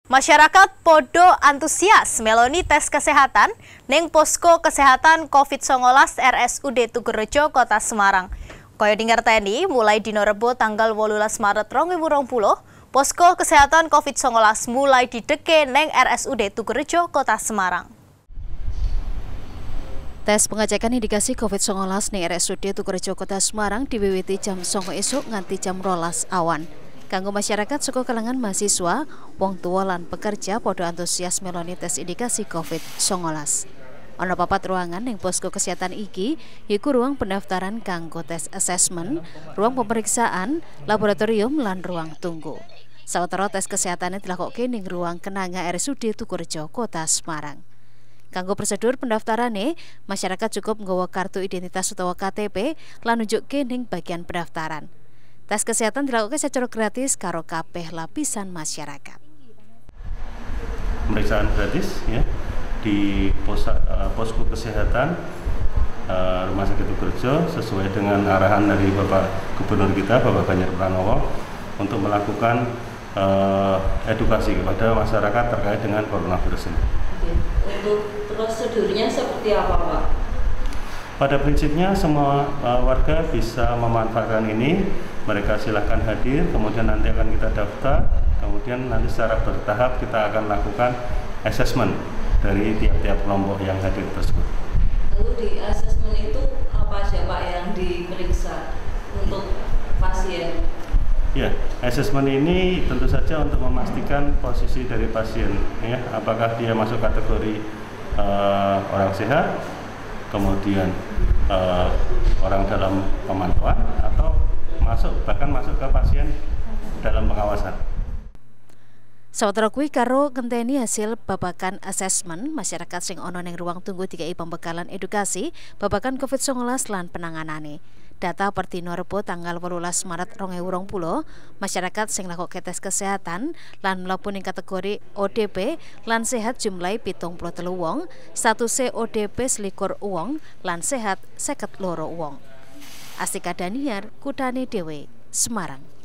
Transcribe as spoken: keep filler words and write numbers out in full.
Masyarakat podo antusias meloni tes kesehatan neng posko kesehatan COVID sembilan belas R S U D Tugurejo Kota Semarang. Kaya dingerteni mulai dino Rebo tanggal wolulas Maret rong ewu rong puluh, posko kesehatan COVID sembilan belas mulai dideke neng R S U D Tugurejo Kota Semarang. Tes pengecekan indikasi COVID sembilan belas neng R S U D Tugurejo Kota Semarang diwiwiti jam songo esuk nganti jam rolas awan. Kanggo masyarakat saka kalangan mahasiswa, wong tua lan pekerja podo antusias meloni tes indikasi COVID sembilan belas. Ana papat ruangan yang posko kesehatan iki, yaiku ruang pendaftaran kanggo tes assessment, ruang pemeriksaan, laboratorium lan ruang tunggu. Sawetara tes kesehatannya dilakukan ning ruang kenanga R S U D Tugurejo Kota Semarang. Kanggo prosedur pendaftarane, masyarakat cukup nggawa kartu identitas utawa K T P lan nunjukke ning bagian pendaftaran. Tes kesehatan dilakukan secara gratis karo kabeh lapisan masyarakat. Pemeriksaan gratis ya di pos, uh, posko kesehatan uh, Rumah Sakit Tugurejo sesuai dengan arahan dari Bapak Gubernur kita, Bapak Ganjar Pranowo, untuk melakukan uh, edukasi kepada masyarakat terkait dengan coronavirus ini. Oke. Untuk prosedurnya seperti apa, Pak? Pada prinsipnya semua uh, warga bisa memanfaatkan ini. Mereka silahkan hadir, kemudian nanti akan kita daftar, kemudian nanti secara bertahap kita akan lakukan asesmen dari tiap-tiap kelompok yang hadir tersebut. Lalu di asesmen itu apa aja Pak yang diperiksa untuk pasien? Ya, asesmen ini tentu saja untuk memastikan posisi dari pasien, ya, apakah dia masuk kategori uh, orang sehat, kemudian uh, orang dalam pemantauan, atau masuk bahkan masuk ke pasien dalam pengawasan. Sawetara kuwi karo ngenteni hasil babakan asesmen, masyarakat sing ana ning ruang tunggu dikai pembekalan edukasi babakan COVID sembilan belas lan penanganane. Data per dino Rebo tanggal wolulas Maret rong ewu rong puluh, masyarakat sing lakuke tes kesehatan lan mlebu ning kategori O D P lan sehat jumlahe pitung puluh telu wong, statuse O D P selikur wong lan sehat seket loro wong. Astika Daniar, Kutane Dewe, Semarang.